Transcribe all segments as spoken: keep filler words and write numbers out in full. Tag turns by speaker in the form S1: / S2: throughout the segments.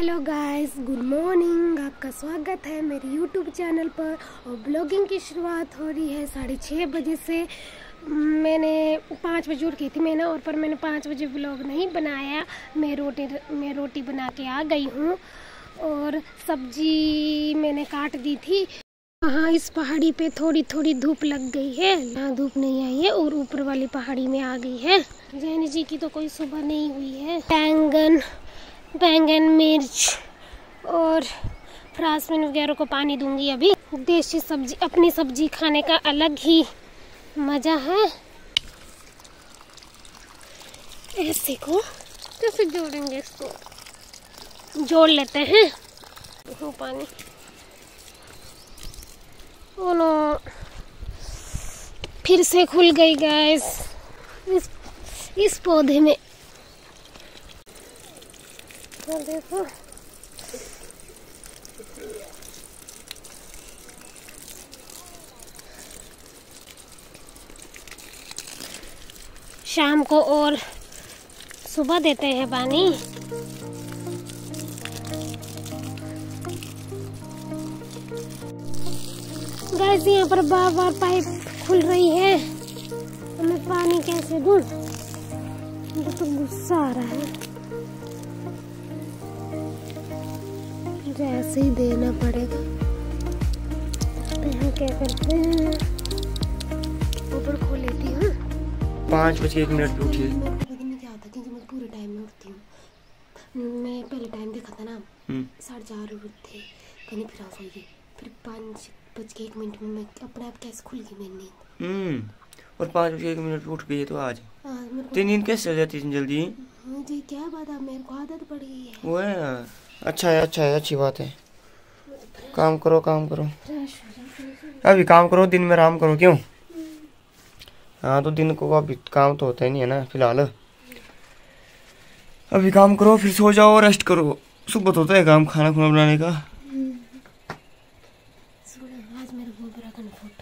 S1: Hello guys, good morning. आपका स्वागत है मेरे यूट्यूब चैनल पर। और ब्लॉगिंग की शुरुआत हो रही है साढ़े छः बजे से। मैंने पाँच बजे उठ की थी मैंने और पर मैंने पाँच बजे ब्लॉग नहीं बनाया। मैं रोटी मैं रोटी बना के आ गई हूँ और सब्जी मैंने काट दी थी। हाँ, इस पहाड़ी पे थोड़ी थोड़ी धूप लग गई है, यहाँ धूप नहीं आई है और ऊपर वाली पहाड़ी में आ गई है। जैन जी की तो कोई सुबह नहीं हुई है। बैंगन बैंगन मिर्च और फ्रासमिन वगैरह को पानी दूंगी अभी। देसी सब्जी, अपनी सब्जी खाने का अलग ही मजा है। ऐसे को कैसे जोड़ेंगे, इसको जोड़ लेते हैं। देखो पानी, ओ नो, फिर से खुल गई गैस इस, इस पौधे में। तो देखो शाम को और सुबह देते हैं पानी। गैस यहाँ पर बार बार पाइप खुल रही है, मैं पानी कैसे दूं? मुझे तो गुस्सा आ रहा है। मुझे ऐसे ही देना पड़ेगा। यहाँ क्या करते हैं, ऊपर खोल लेती हूँ।
S2: पाँच बज के एक मिनट उठी।
S1: नहीं क्या होता क्योंकि मैं पूरे टाइम में उठती हूँ। मैं पहले टाइम देखा था ना, साढ़े चार उठते कहीं फिर आ गई, फिर पाँच बज के एक मिनट में मैं अपने आप कैसे खुल गई मेरी नींद।
S2: हम्म और पाँच बजे एक मिनट उठ गई तो आज
S1: तेरी
S2: नींद कैसे चल जाती है जल्दी?
S1: जी क्या बात है, मेरे को आदत पड़ गई है।
S2: वो है, अच्छा है, अच्छा है, अच्छी बात है। काम करो काम करो, अभी काम करो, दिन में आराम करो। क्यों? हाँ तो दिन को अभी काम तो होता ही नहीं है ना फिलहाल। अभी काम करो फिर सो जाओ, रेस्ट करो। सुबह तो होता है काम, खाना खुना बनाने का।
S1: आज मेरे गोबरा का फोटो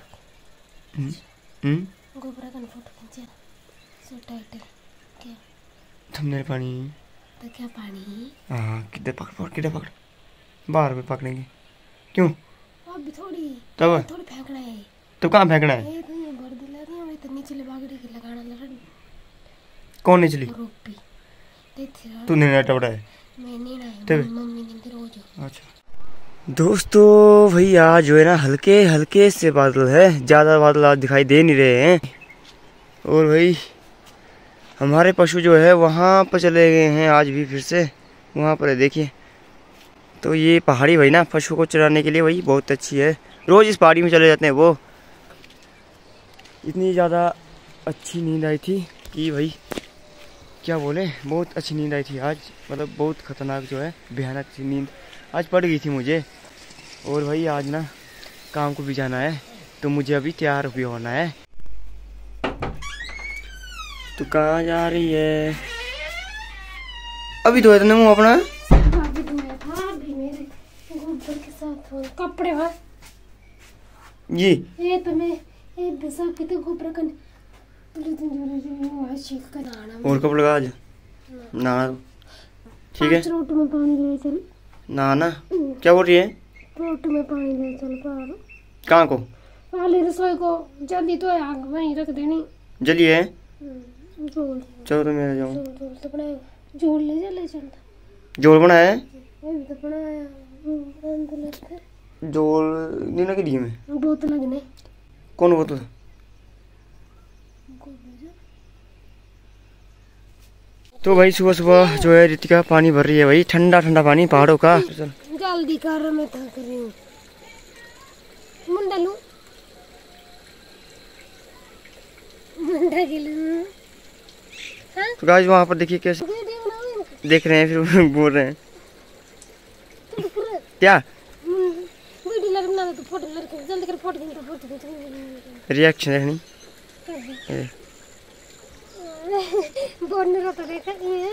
S2: हम्म
S1: गोबरा का फोटो खींचा सो टाइटल क्या
S2: थंबनेल पानी
S1: तो क्या पानी।
S2: हाँ किधर पकड़ पकड़ किधर पकड़, बाहर में पकड़ेंगे। क्यों?
S1: अब भी थोड़ी
S2: तब
S1: थोड़ी फेंकना है।
S2: तो कहाँ फेंकना है?
S1: ये तो ये भर दिला रही है, तो नीचे ले बागड़ी की लगाना लड़न।
S2: कौन नहीं चली?
S1: रोपी देख
S2: तूने नेट उड़ाया?
S1: मैं नहीं ना, मम्मी ने फिर रोज।
S2: अच्छा दोस्तों, भाई आज जो है ना हल्के हल्के से बादल है, ज़्यादा बादल आज दिखाई दे नहीं रहे हैं। और भाई हमारे पशु जो है वहाँ पर चले गए हैं आज भी फिर से, वहाँ पर है देखिए। तो ये पहाड़ी भाई ना पशु को चराने के लिए भाई बहुत अच्छी है, रोज़ इस पहाड़ी में चले जाते हैं वो। इतनी ज़्यादा अच्छी नींद आई थी कि भाई क्या बोले, बहुत अच्छी नींद आई थी आज। मतलब बहुत ख़तरनाक जो है, भयानक सी नींद आज पड़ गई थी मुझे। और भाई आज ना काम को भी जाना है, तो मुझे अभी तैयार भी होना है। तो कहाँ जा रही है? अभी धोया तुमने मुँह अपना?
S1: अभी धोया था, अभी मेरे गोबर के साथ कपड़े हैं
S2: ये
S1: ये तो मैं ये बेसा के तो गोबर का
S2: और कब लगा आज ना? ठीक है,
S1: रोट में पानी ले चल
S2: ना ना क्या बोल रही है?
S1: रोट में पानी ले चल पार
S2: कहाँ को?
S1: वाली रसोई को जल्दी तो आग वहीं रख देनी।
S2: जल्दी है,
S1: जोड़
S2: चलो तो मैं आ जाऊँ।
S1: जोड़ तो बनाए, जोड़ ले जा ले चल।
S2: जोड़ बनाया है?
S1: ये भी तो बनाया
S2: जोड़ नहीं लगी दी में
S1: बोतल लगने।
S2: कौन बोतल? तो भाई सुबह सुबह जो है रितिका पानी भर रही है भाई, ठंडा ठंडा पानी पहाड़ों का।
S1: जल्दी कर, मैं थक रही हूँ। मुंडा लूं मुंडा के लूं। हाँ?
S2: तो गाइस वहाँ पर देखिए कैसे देख रहे हैं, फिर बोल रहे हैं क्या
S1: वीडियो लगना तो फोटो लड़के जल्दी कर, फोटो खींच फोटो खींच
S2: रिएक्शन देखनी।
S1: बोलने का तो देखा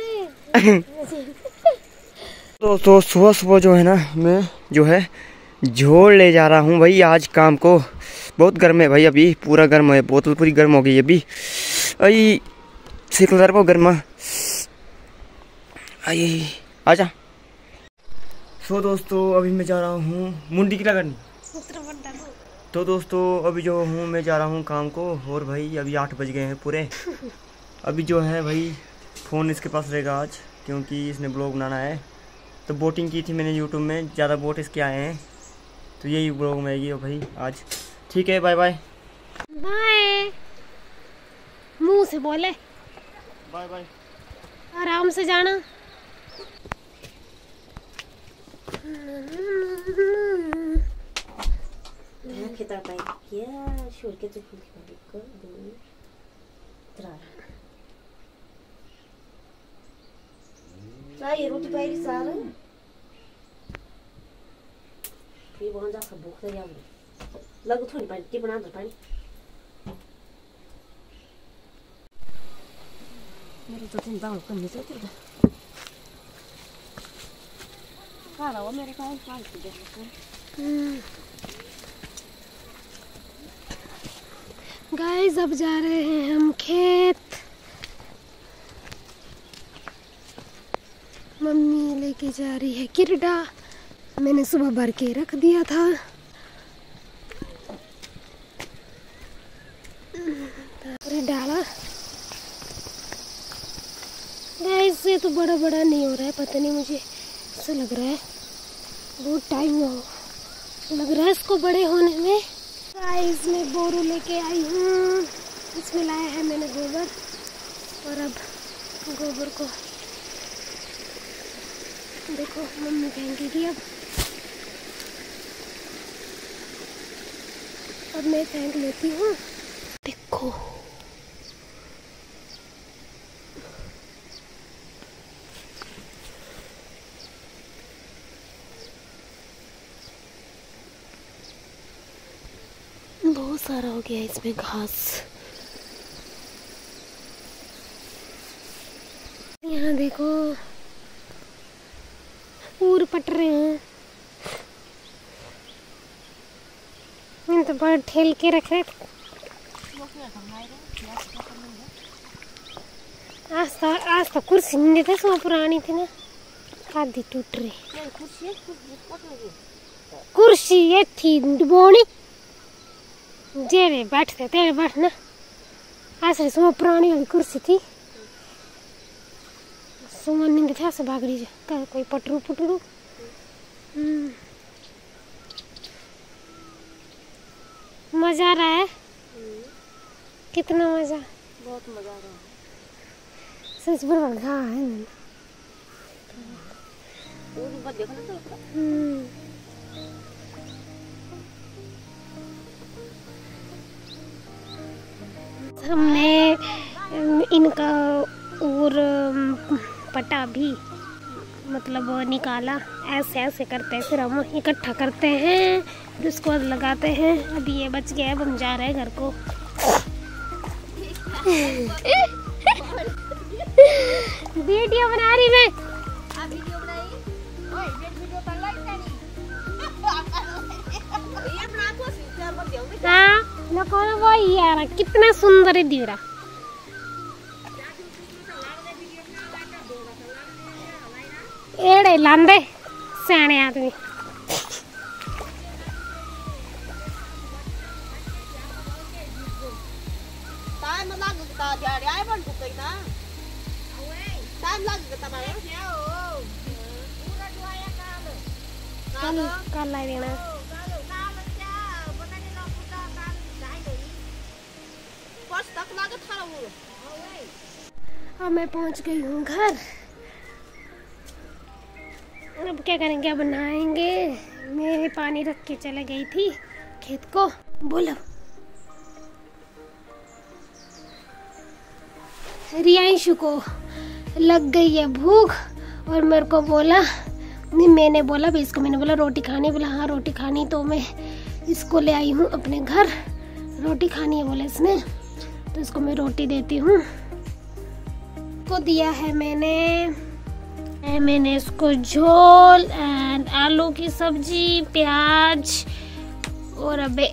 S2: दोस्तों सुबह सुबह जो है ना मैं जो है झोल ले जा रहा हूँ भाई आज काम को। बहुत गर्म है भाई, अभी पूरा गर्म है, बोतल पूरी गर्म हो गई अभी। आई सेकदार को गर्मा आई आजा। सो दोस्तों अभी मैं जा रहा हूँ मुंडी की लगनी। तो दोस्तों अभी जो हूँ मैं जा रहा हूँ काम को। और भाई अभी आठ बज गए हैं पूरे। अभी जो है भाई फ़ोन इसके पास रहेगा आज, क्योंकि इसने ब्लॉग बनाना है। तो बोटिंग की थी मैंने यूट्यूब में, ज़्यादा बोट इसके आए हैं, तो यही ब्लॉग में आएगी भाई आज। ठीक है, बाय बाय।
S1: बाय, मुंह से बोले
S2: बाय बाय।
S1: आराम से जाना।
S3: kita baik ya, syur kita pun balik ke dulu. Terang. Saya roti baik sara. Ini bukan jasa buka ya. Lagu tu ni pani, di mana ada pani? Meri tu tin bang kan ni tu tu dah. Kalau mereka kan kan tu dah kan.
S1: Guys अब जा रहे हैं हम खेत। Mummy लेके जा रही है किरडा। मैंने सुबह भर के रख दिया था। डाला गाइस, ये तो बड़ा बड़ा नहीं हो रहा है, पता नहीं, मुझे ऐसा लग रहा है बहुत टाइम हो लग रहा है इसको बड़े होने में। गाइस मैं बोरू लेके आई हूँ, इसमें लाया है मैंने गोबर। और अब गोबर को देखो मम्मी फेंकेगी। अब अब मैं फेंक लेती हूँ। देखो बहुत सारा हो गया इसमें घास। यहाँ देखो पूर पट रहे हैं। इन तो बड़ा ठेल के रख रहे। आज तो आज तो कुर्सी नहीं थी, सो पुरानी थी ना, आधी टूट रही। कुर्सी ये थी डुबोनी, जेरे बैठते तेरे बैठना। ऐसे सुबह पुरानी वाली कुर्सी थी, सुबह नींद था से भाग रही जा कोई पटरू पुटरू। मजा आ रहा है। कितना मजा,
S3: बहुत मजा आ रहा है।
S1: सच बड़ा घा है।
S3: वो बात देखो ना तो
S1: हमने इनका और पटा भी मतलब निकाला। ऐसे ऐसे करते हैं, फिर हम इकट्ठा करते हैं, फिर उसको लगाते हैं। अभी ये बच गया, अब हम जा रहे हैं घर को। वीडियो बना रही मैं।
S3: वीडियो बनाई ओए वीडियो कर लाई नहीं ये बना को शेयर कर दियो।
S1: हां लोगों ने वो यार कितना सुंदर है दीरा। एड़े लांदे सियाने आदमी।
S3: टाइम लगता जा रहा है बन कोई ना टाइम लगता मारे पूरा जो आया काल
S1: कल कल लाई देना। अब मैं पहुंच गई हूँ घर। अब क्या करेंगे, अब नहाएंगे। मैं पानी रख के चले गई थी खेत को। बोलो रियांशु को लग गई है भूख और मेरे को बोला, नहीं मैंने बोला भी इसको, मैंने बोला रोटी खानी, बोला हाँ रोटी खानी। तो मैं इसको ले आई हूँ अपने घर, रोटी खानी है बोले इसने, तो इसको मैं रोटी देती हूँ। को दिया है मैंने मैंने इसको झोल एंड आलू की सब्जी, प्याज और अबे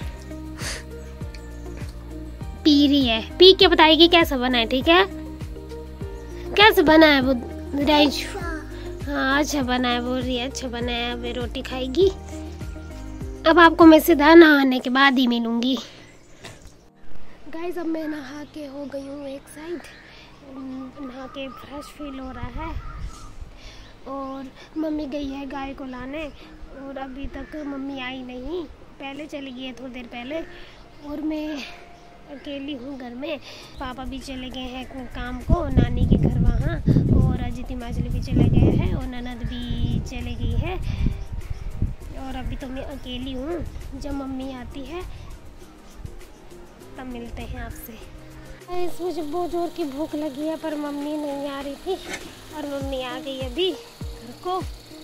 S1: पी रही है, पी के बताएगी कैसा बना है। ठीक है, कैसे बना है वो राइस? हाँ अच्छा बनाया, बोल रही है अच्छा बनाया। अब रोटी खाएगी। अब आपको मैं सीधा नहाने के बाद ही मिलूंगी। गाइस अब मैं नहा के हो गई हूँ एक साइड, नहा के फ्रेश फील हो रहा है। और मम्मी गई है गाय को लाने और अभी तक मम्मी आई नहीं, पहले चली गई है थोड़ी देर पहले। और मैं अकेली हूँ घर में। पापा भी चले गए हैं काम को, नानी के घर वहाँ, और अजित माजली भी चले गए हैं और ननद भी चली गई है। और अभी तो मैं अकेली हूँ। जब मम्मी आती है तब मिलते हैं आपसे। इस मुझे बहुत जोर की भूख लगी है पर मम्मी नहीं आ रही थी और मम्मी आ गई अभी घर को।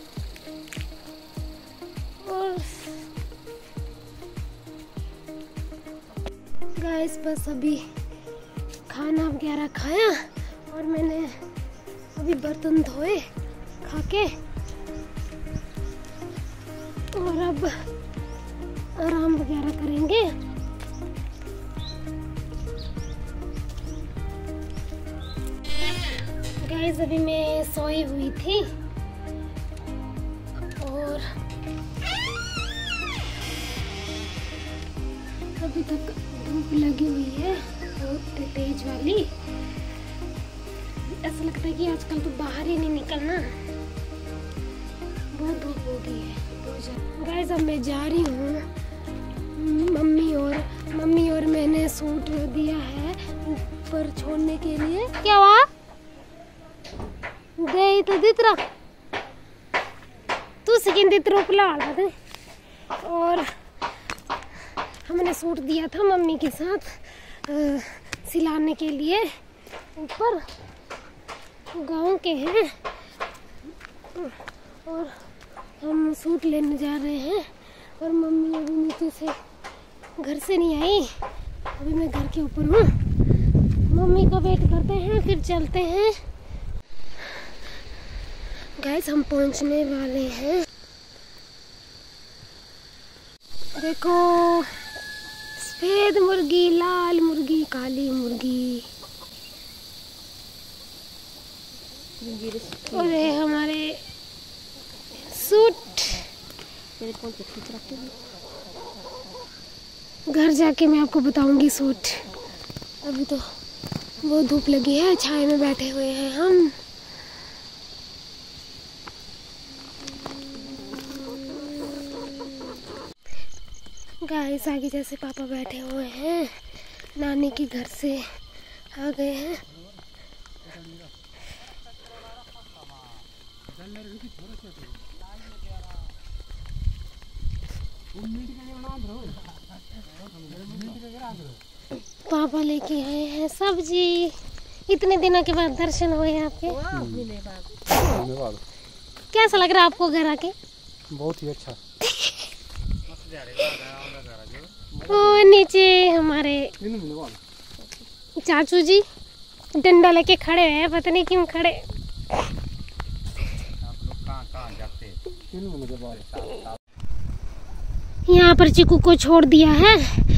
S1: और गाइस बस अभी खाना वगैरह खाया और मैंने अभी बर्तन धोए खा के, और अब आराम वगैरह करेंगे। गाइस अभी मैं सोई हुई थी और अभी तक धूप लगी हुई है बहुत तेज वाली। ऐसा लगता है कि आजकल तो बाहर ही नहीं निकलना, बहुत धूप हो गई है। गाइस अब मैं जा रही हूँ। मम्मी और मम्मी और मैंने सूट दिया है ऊपर छोड़ने के लिए। क्या हुआ? गई तो दितरा तू सेकंड दितरो पला दे। और हमने सूट दिया था मम्मी के साथ आ, सिलाने के लिए। ऊपर गांव के हैं और हम सूट लेने जा रहे हैं। और मम्मी अभी नीचे से घर से नहीं आई, अभी मैं घर के ऊपर हूँ। मम्मी का वेट करते हैं फिर चलते हैं। गाइस हम पहुँचने वाले हैं। देखो सफेद मुर्गी, लाल मुर्गी, काली मुर्गी। और ये हमारे सूट। घर जाके मैं आपको बताऊंगी सूट। अभी तो बहुत धूप लगी है, छाए में बैठे हुए हैं हम। गाइस आगे जैसे पापा बैठे हुए हैं, नानी के घर से आ गए हैं। पापा लेके आए हैं सब्जी। इतने दिनों के बाद दर्शन हुए आपके। कैसा लग रहा है आपको घर आके?
S2: बहुत ही अच्छा।
S1: और नीचे हमारे चाचू जी डंडा लेके खड़े हैं, पता नहीं क्यों खड़े। यहाँ पर चीकू को छोड़ दिया है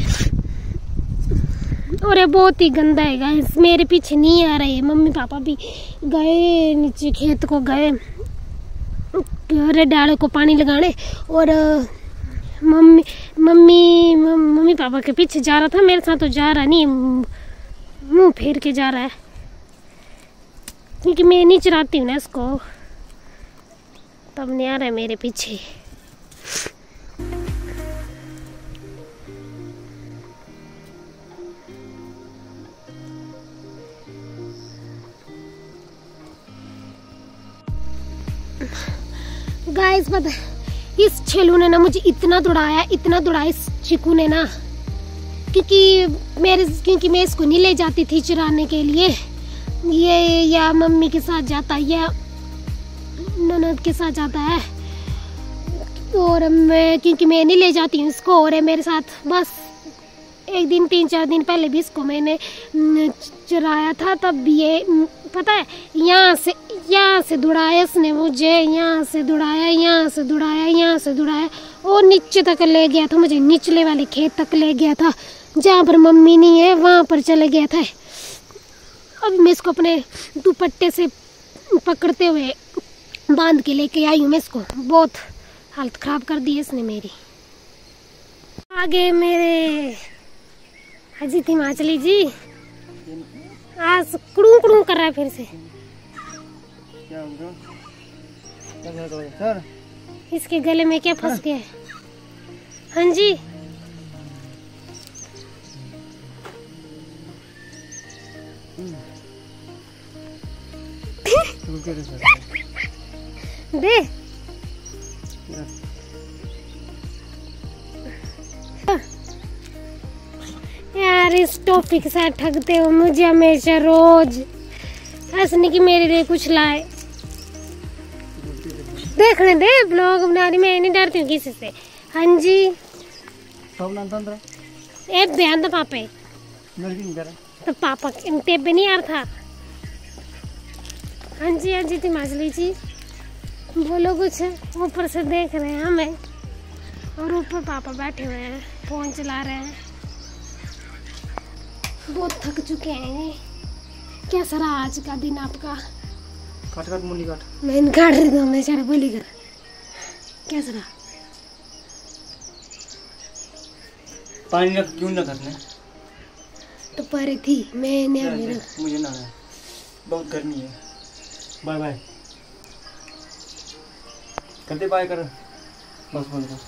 S1: और ये बहुत ही गंदा है गाइस। मेरे पीछे नहीं आ रही है। मम्मी पापा भी गए नीचे खेत को, गए डाले को पानी लगाने। और मम्मी मम्मी मम्मी पापा के पीछे जा रहा था, मेरे साथ तो जा रहा नहीं, मुंह फेर के जा रहा है क्योंकि मैं नहीं चराती हूँ ना इसको, तब नहीं आ रहा है मेरे पीछे। गाइस पता इस छेलू ने ना मुझे इतना दौड़ाया, इतना दौड़ाया इस चिकू ने ना, क्योंकि मेरे क्योंकि मैं इसको नहीं ले जाती थी चराने के लिए। ये या मम्मी के साथ जाता है या ननद के साथ जाता है, और मैं क्योंकि मैं नहीं ले जाती हूँ इसको। और मेरे साथ बस एक दिन तीन चार दिन पहले भी इसको मैंने चराया था, तब भी ये पता है यहाँ से यहाँ से दौड़ाया इसने मुझे, यहाँ से दौड़ाया, यहाँ से दौड़ाया, यहाँ से दौड़ाया और नीचे तक ले गया था मुझे, निचले वाले खेत तक ले गया था जहाँ पर मम्मी नहीं है, वहाँ पर चले गया था। अब मैं इसको अपने दुपट्टे से पकड़ते हुए बांध के लेके आई हूँ मैं इसको। बहुत हालत खराब कर दी है इसने मेरी। आगे मेरे हाजी थी हिमाचली जी, आज कुड़ू कुड़ू कर रहा है फिर से।
S2: सर
S1: इसके गले में क्या फंस गया है? हाँ जी दे यार, इस टॉपिक के साथ ठगते हो मुझे हमेशा रोज। ऐसा नहीं कि मेरे लिए कुछ लाए। देखने दे ब्लॉग बना रही, मैं नहीं डरती हूँ किसी से। हाँ जी एक ध्यान दो पापे, तो पापा टेप नहीं आ रहा था। हाँ जी हाँ जी हिमाचली जी बोलो कुछ। ऊपर से देख रहे हैं हमें और ऊपर पापा बैठे हुए हैं, फोन चला रहे हैं। बहुत थक चुके हैं। कैसा रहा आज का दिन आपका?
S2: काट काट मुंडी काट।
S1: मैं इन काट रही हूँ, मैं सारा बोली कर। कैसा रहा?
S2: पानी रख क्यों ना करने
S1: तो परे थी मैं नहीं मेरा।
S2: मुझे ना है, बहुत गर्मी है। बाय बाय करते, बाय कर बस बंद कर।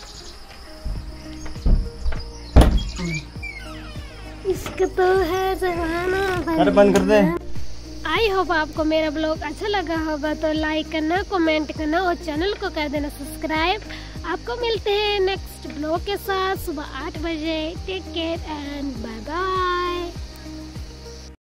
S1: इसका तो है जमाना।
S2: अरे बंद कर दे।
S1: आई होप आपको मेरा ब्लॉग अच्छा लगा होगा तो लाइक करना, कमेंट करना और चैनल को कर देना सब्सक्राइब। आपको मिलते हैं नेक्स्ट ब्लॉग के साथ सुबह आठ बजे। Take care and bye bye.